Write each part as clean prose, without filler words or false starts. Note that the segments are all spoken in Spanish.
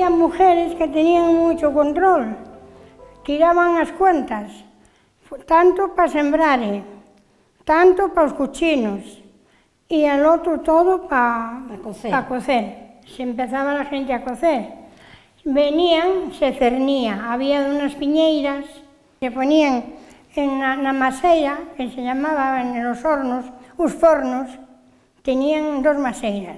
había mujeres que tenían mucho control, tiraban as cuentas, tanto para sembrar, tanto para os cuchinos, e al outro todo para cocer. Se empezaba la gente a cocer. Venían, se cernía, había unas piñeiras, se ponían na maseira, que se llamaban en los hornos, os fornos, tenían dos maseiras.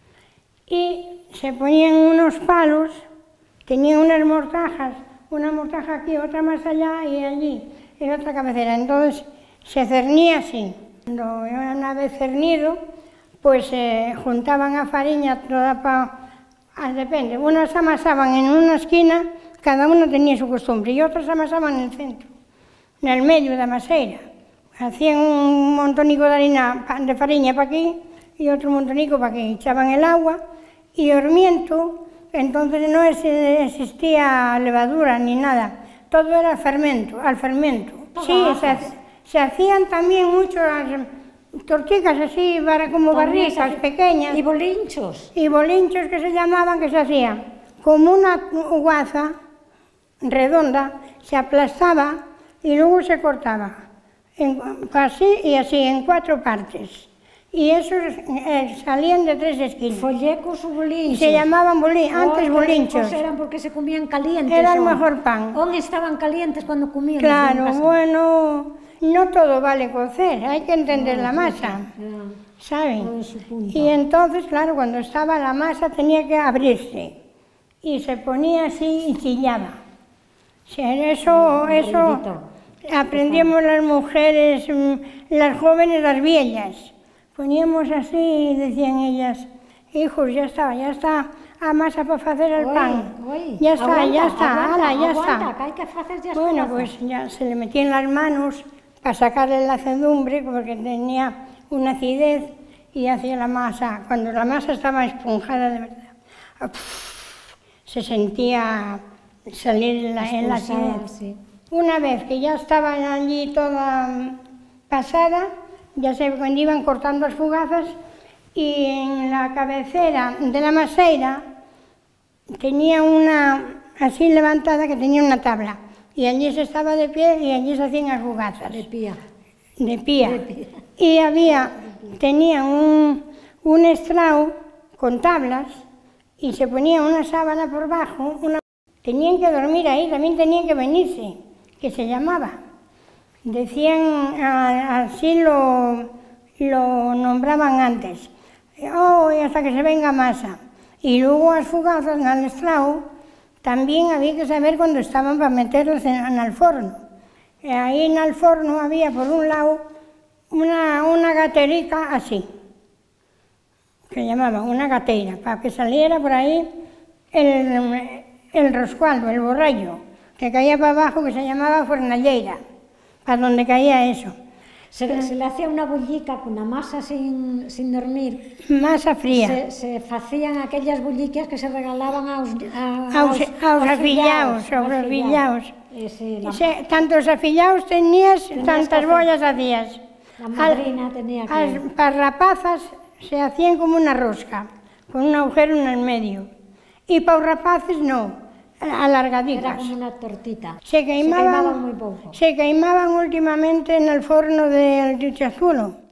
Y se ponían unos palos, tenían unas mortajas, una mortaja aquí, otra más allá y allí, en otra cabecera. Entonces se cernía así. Cuando una vez cernido, pues juntaban a fariña toda para... depende, unas amasaban en una esquina, cada uno tenía su costumbre, y otras amasaban en el centro, en el medio de la maseira. Hacían un montonico de harina de fariña para aquí y otro montonico para aquí. Echaban el agua y hormiento, entonces no existía levadura ni nada, todo era fermento, al fermento. Sí, se hacían también muchas torticas así, como barricas pequeñas. ¿Y bolinchos? Y bolinchos que se llamaban, que se hacían como una guaza redonda, se aplastaba y luego se cortaba, así y así, en 4 partes. Y esos salían de 3 esquinas. ¿Follecos o bolinchos? Se llamaban antes bolinchos. Eran porque se comían calientes. Era el mejor pan. ¿Dónde estaban calientes cuando comían? Claro, bueno, no todo vale cocer, hay que entender la masa, ¿saben? Y entonces, claro, cuando estaba la masa tenía que abrirse y se ponía así y chillaba. Eso aprendíamos las mujeres, las jóvenes, las viejas. Poníamos así y decían ellas, hijos, ya está a masa para hacer el pan. Ya está, ya está. Que hay que hacer ya. Bueno, pues ya se le metían las manos para sacarle la acedumbre, porque tenía una acidez y hacía la masa. Cuando la masa estaba esponjada de verdad, se sentía salir la acidez. Sí. Una vez que ya estaba allí toda pasada, ya se iban cortando las fugazas y en la cabecera de la maseira tenía una así levantada que tenía una tabla y allí se estaba de pie y allí se hacían las fugazas. De pie. Y tenía un estrado con tablas y se ponía una sábana por bajo. Tenían que dormir ahí, también tenían que venirse, que se llamaba. Decían, así lo nombraban antes, hasta que se venga masa. Y luego las fugazas en el estrado también había que saber cuándo estaban para meterlas en el forno. Ahí en el forno había por un lado una gaterica así, que llamaban una gatera, para que saliera por ahí el roscualdo, el borrello, que caía para abajo, que se llamaba fornalleira, para donde caía eso. Se le hacía una bullica con la masa sin dormir. Masa fría. Se hacían aquellas bullicas que se regalaban a los afillados. Tantos afillados tenías, tantas bollas hacías. La madrina tenía que... Las parrapazas se hacían como una rosca, con un agujero en el medio. Y para los rapaces no, alargaditas. Era como una tortita. Se queimaban muy poco. Se queimaban últimamente en el forno del Richazuelo.